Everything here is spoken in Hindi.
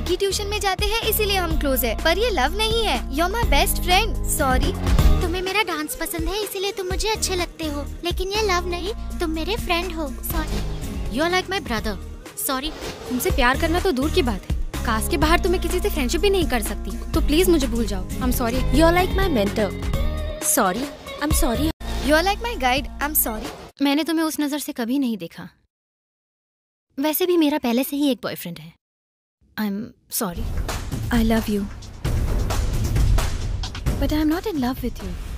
ही ट्यूशन में जाते हैं इसीलिए हम क्लोज है, पर ये लव नहीं है। You are my best friend. Sorry. तुम्हें मेरा डांस पसंद है इसीलिए तुम मुझे अच्छे लगते हो, लेकिन ये लव नहीं, तुम मेरे फ्रेंड हो। Sorry. You are like my brother. Sorry. तुमसे प्यार करना तो दूर की बात है, कास्ट के बाहर तो मैं किसी से फ्रेंडशिप भी नहीं कर सकती, तो प्लीज मुझे भूल जाओ। I am sorry. You are like my mentor. Sorry. I am sorry. You are like my guide. I am sorry. मैंने तुम्हें उस नजर से कभी नहीं देखा। वैसे भी मेरा पहले से ही एक बॉयफ्रेंड है। I am sorry. I love you, but I am not in love with you.